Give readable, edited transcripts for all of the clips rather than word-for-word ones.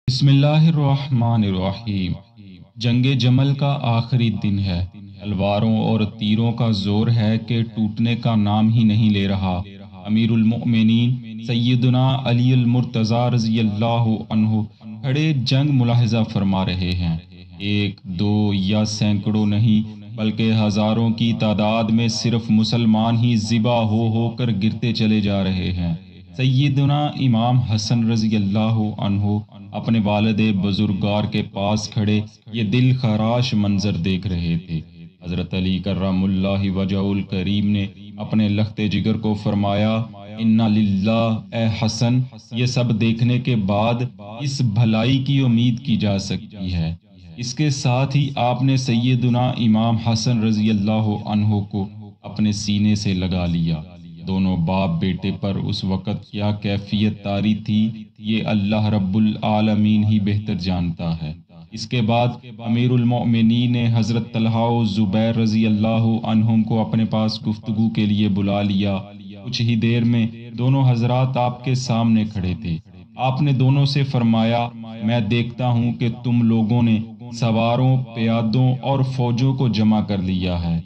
بسم اللہ الرحمن الرحیم۔ جنگ جمل کا آخری دن ہے۔ تلواروں اور تیروں کا زور ہے کہ ٹوٹنے کا نام ہی نہیں لے رہا۔ امیر المؤمنین سیدنا علی المرتضیٰ رضی اللہ عنہ کھڑے جنگ ملاحظہ فرما رہے ہیں۔ ایک دو یا سینکڑوں نہیں بلکہ ہزاروں کی تعداد میں صرف مسلمان ہی ذبح ہو کر گرتے چلے جا رہے ہیں۔ سیدنا امام حسن رضی اللہ عنہ اپنے والد بزرگوار کے پاس کھڑے یہ دل خراش منظر دیکھ رہے تھے۔ حضرت علی کرم اللہ وجہہ الکریم نے اپنے لخت جگر کو فرمایا، انا للہ اے حسن، یہ سب دیکھنے کے بعد اس بھلائی کی امید کی جا سکتی ہے۔ اس کے ساتھ ہی آپ نے سیدنا امام حسن رضی اللہ عنہ کو اپنے سینے سے لگا لیا۔ دونوں باپ بیٹے پر اس وقت کیا کیفیت طاری تھی، یہ اللہ رب العالمین ہی بہتر جانتا ہے۔ اس کے بعد امیر المؤمنین نے حضرت طلحہ و زبیر رضی اللہ عنہم کو اپنے پاس گفتگو کے لیے بلا لیا۔ کچھ ہی دیر میں دونوں حضرات آپ کے سامنے کھڑے تھے۔ آپ نے دونوں سے فرمایا، میں دیکھتا ہوں کہ تم لوگوں نے سواروں، پیادوں اور فوجوں کو جمع کر لیا ہے،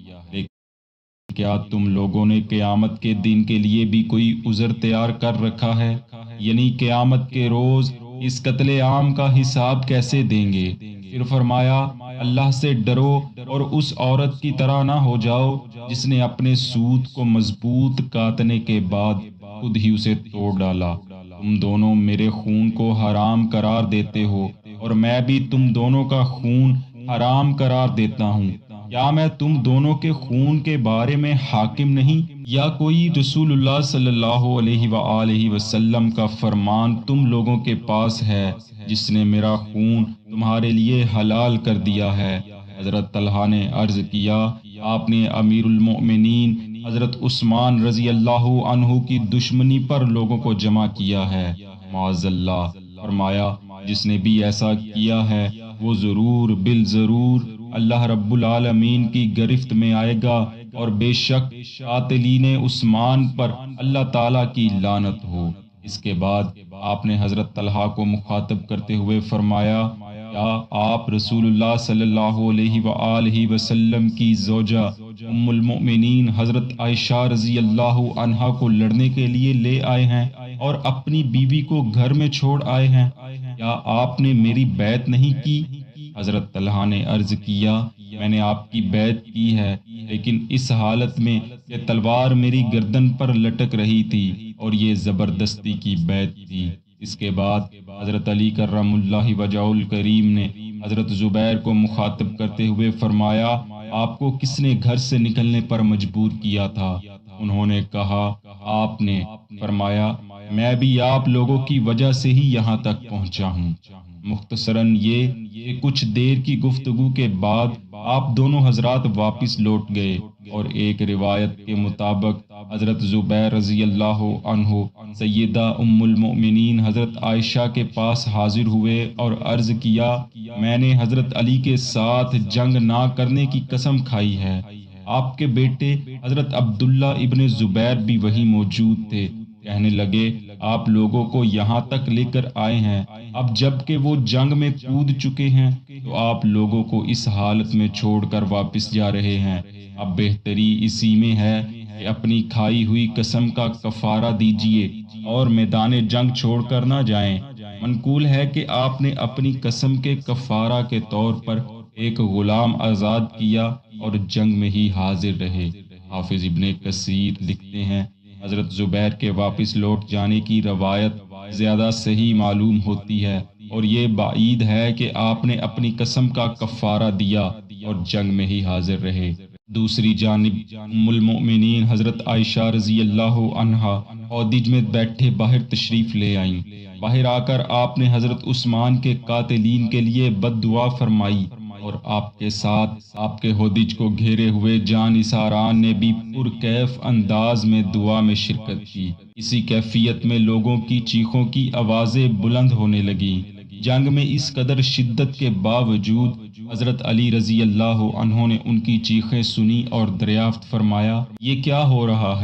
کیا تم لوگوں نے قیامت کے دن کے لیے بھی کوئی عذر تیار کر رکھا ہے؟ یعنی قیامت کے روز اس قتل عام کا حساب کیسے دیں گے؟ پھر فرمایا، اللہ سے ڈرو اور اس عورت کی طرح نہ ہو جاؤ جس نے اپنے سود کو مضبوط کاٹنے کے بعد خود ہی اسے توڑ ڈالا۔ تم دونوں میرے خون کو حرام قرار دیتے ہو اور میں بھی تم دونوں کا خون حرام قرار دیتا ہوں۔ کیا میں تم دونوں کے خون کے بارے میں حاکم نہیں، یا کوئی رسول اللہ صلی اللہ علیہ وآلہ وسلم کا فرمان تم لوگوں کے پاس ہے جس نے میرا خون تمہارے لیے حلال کر دیا ہے؟ حضرت طلحہ نے عرض کیا، آپ نے امیر المؤمنین حضرت عثمان رضی اللہ عنہ کی دشمنی پر لوگوں کو جمع کیا ہے۔ معاذ اللہ۔ فرمایا، جس نے بھی ایسا کیا ہے وہ ضرور بالضرور اللہ رب العالمین کی گرفت میں آئے گا، اور بے شک قاتلین عثمان پر اللہ تعالیٰ کی لعنت ہو۔ اس کے بعد آپ نے حضرت طلحہ کو مخاطب کرتے ہوئے فرمایا، کیا آپ رسول اللہ صلی اللہ علیہ وآلہ وسلم کی زوجہ ام المؤمنین حضرت عائشہ رضی اللہ عنہا کو لڑنے کے لیے لے آئے ہیں اور اپنی بیوی کو گھر میں چھوڑ آئے ہیں؟ کیا آپ نے میری بیعت نہیں کی؟ حضرت طلحہ نے عرض کیا، میں نے آپ کی بیعت کی ہے، لیکن اس حالت میں کہ تلوار میری گردن پر لٹک رہی تھی، اور یہ زبردستی کی بیعت تھی۔ اس کے بعد حضرت علی کرم اللہ وجہہ الکریم نے حضرت زبیر کو مخاطب کرتے ہوئے فرمایا، آپ کو کس نے گھر سے نکلنے پر مجبور کیا تھا؟ انہوں نے کہا، آپ نے۔ فرمایا، میں بھی آپ لوگوں کی وجہ سے ہی یہاں تک پہنچا ہوں۔ مختصراً یہ کہ کچھ دیر کی گفتگو کے بعد آپ دونوں حضرات واپس لوٹ گئے، اور ایک روایت کے مطابق حضرت زبیر رضی اللہ عنہ سیدہ ام المؤمنین حضرت عائشہ کے پاس حاضر ہوئے اور عرض کیا، میں نے حضرت علی کے ساتھ جنگ نہ کرنے کی قسم کھائی ہے۔ آپ کے بیٹے حضرت عبداللہ ابن زبیر بھی وہیں موجود تھے۔ کہنے لگے، آپ لوگوں کو یہاں تک لے کر آئے ہیں، اب جب کہ وہ جنگ میں کود چکے ہیں تو آپ لوگوں کو اس حالت میں چھوڑ کر واپس جا رہے ہیں۔ اب بہتری اسی میں ہے کہ اپنی کھائی ہوئی قسم کا کفارہ دیجیے اور میدان جنگ چھوڑ کر نہ جائیں۔ منقول ہے کہ آپ نے اپنی قسم کے کفارہ کے طور پر ایک غلام آزاد کیا اور جنگ میں ہی حاضر رہے۔ حافظ ابن کثیر لکھتے ہیں، حضرت زبیر کے واپس لوٹ جانے کی روایت زیادہ صحیح معلوم ہوتی ہے، اور یہ بعید ہے کہ آپ نے اپنی قسم کا کفارہ دیا اور جنگ میں ہی حاضر رہے۔ دوسری جانب ام المؤمنین حضرت عائشہ رضی اللہ عنہا اودج میں بیٹھے باہر تشریف لے آئیں۔ باہر آ کر آپ نے حضرت عثمان کے قاتلین کے لیے بد دعا فرمائی، اور آپ کے ساتھ آپ کے ہودج کو گھیرے ہوئے جانثاران نے بھی پرکیف انداز میں دعا میں شرکت کی۔ اسی کیفیت میں لوگوں کی چیخوں کی آوازیں بلند ہونے لگیں۔ جنگ میں اس قدر شدت کے باوجود حضرت علی رضی اللہ عنہ نے ان کی چیخیں سنی اور دریافت فرمایا، یہ کیا ہو رہا ہے؟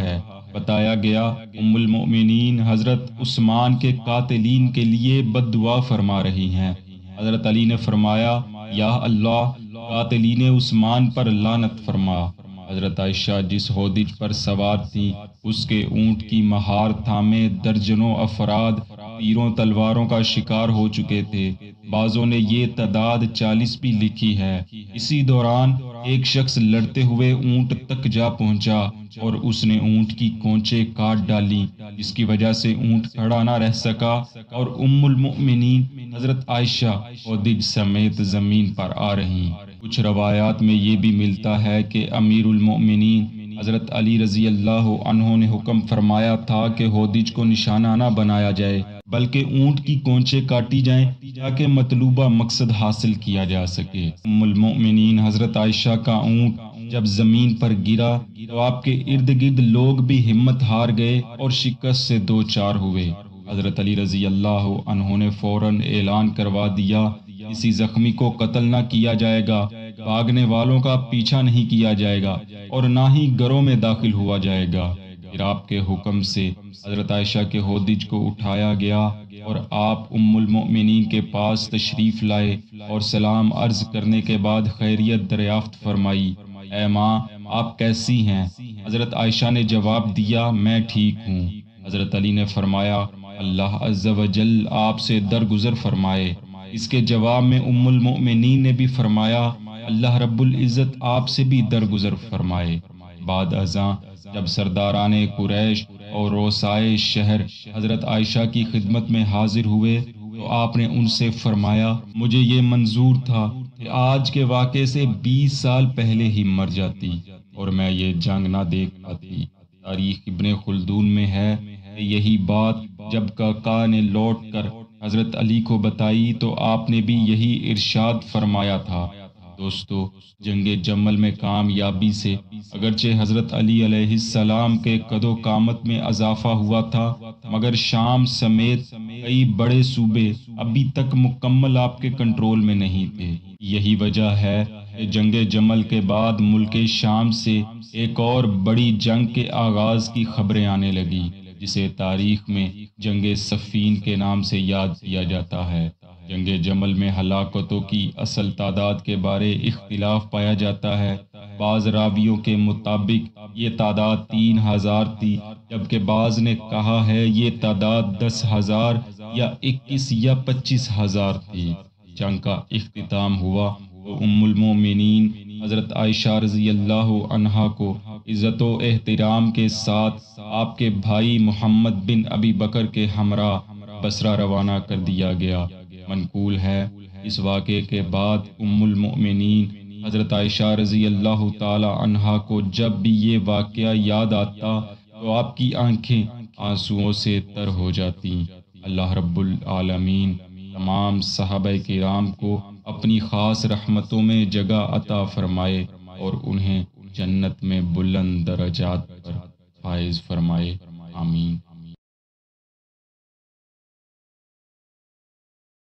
بتایا گیا ام المؤمنین حضرت عثمان کے قاتلین کے لیے بد دعا فرما رہی ہیں۔ حضرت علی نے فرمایا یا اللہ قاتلین عثمان پر لعنت فرما۔ حضرت عائشہ جس ہودج پر سوار تھی اس کے اونٹ کی مہار تھامے درجنوں افراد تیروں تلواروں کا شکار ہو چکے تھے۔ بعضوں نے یہ تعداد 40 بھی لکھی ہے۔ اسی دوران ایک شخص لڑتے ہوئے اونٹ تک جا پہنچا اور اس نے اونٹ کی کونچیں کاٹ ڈالی، جس کی وجہ سے اونٹ کھڑا نہ رہ سکا اور ام المؤمنین حضرت عائشہ ہودج سمیت زمین پر آ رہی۔ کچھ روایات میں یہ بھی ملتا ہے کہ امیر المؤمنین حضرت علی رضی اللہ عنہ نے حکم فرمایا تھا کہ ہودج کو نشانہ نہ بنایا جائے بلکہ اونٹ کی کونچیں کاٹی جائیں تاکہ مطلوبہ مقصد حاصل کیا جا سکے۔ ام المؤمنین حضرت عائشہ کا اونٹ جب زمین پر گرا تو آپ کے ارد گرد لوگ بھی ہمت ہار گئے اور شکست سے دو چار ہوئے۔ حضرت علی رضی اللہ عنہ نے فوراً اعلان کروا دیا کسی زخمی کو قتل نہ کیا جائے گا، بھاگنے والوں کا پیچھا نہیں کیا جائے گا اور نہ ہی گھروں میں داخل ہوا جائے گا۔ پھر آپ کے حکم سے حضرت عائشہ کے ہودج کو اٹھایا گیا اور آپ ام المؤمنین کے پاس تشریف لائے اور سلام عرض کرنے کے بعد خیریت دریافت فرمائی۔ اے ماں آپ کیسی ہیں؟ حضرت عائشہ نے جواب دیا میں ٹھیک ہوں۔ حضرت علی نے فرمایا اللہ عز و جل آپ سے درگزر فرمائے۔ اس کے جواب میں ام المؤمنین نے بھی فرمایا اللہ رب العزت آپ سے بھی درگزر فرمائے۔ بعد ازاں جب سرداران قریش اور روسائے شہر حضرت عائشہ کی خدمت میں حاضر ہوئے تو آپ نے ان سے فرمایا مجھے یہ منظور تھا کہ آج کے واقعے سے 20 سال پہلے ہی مر جاتی اور میں یہ جنگ نہ دیکھ پاتی۔ تاریخ ابن خلدون میں ہے کہ یہی بات جب کاکا نے لوٹ کر حضرت علی کو بتائی تو آپ نے بھی یہی ارشاد فرمایا تھا۔ دوستو جنگ جمل میں کامیابی سے اگرچہ حضرت علی علیہ السلام کے قد و قامت میں اضافہ ہوا تھا مگر شام سمیت کئی بڑے صوبے ابھی تک مکمل آپ کے کنٹرول میں نہیں تھے۔ یہی وجہ ہے کہ جنگ جمل کے بعد ملک شام سے ایک اور بڑی جنگ کے آغاز کی خبریں آنے لگی جسے تاریخ میں جنگ صفین کے نام سے یاد کیا جاتا ہے۔ جنگ جمل میں ہلاکتوں کی اصل تعداد کے بارے اختلاف پایا جاتا ہے۔ بعض راویوں کے مطابق یہ تعداد 3000 تھی جبکہ بعض نے کہا ہے یہ تعداد 10,000 یا 21 یا 25,000 تھی۔ جنگ کا اختتام ہوا تو ام المومنین حضرت عائشہ رضی اللہ عنہا کو عزت و احترام کے ساتھ آپ کے بھائی محمد بن ابی بکر کے ہمراہ بصرہ روانہ کر دیا گیا۔ منقول ہے اس واقعے کے بعد ام المؤمنین حضرت عائشہ رضی اللہ تعالی عنہا کو جب بھی یہ واقعہ یاد آتا تو آپ کی آنکھیں آنسوؤں سے تر ہو جاتی۔ اللہ رب العالمین تمام صحابہ کرام کو اپنی خاص رحمتوں میں جگہ عطا فرمائے اور انہیں جنت میں بلند درجات پر فائز فرمائے، آمین۔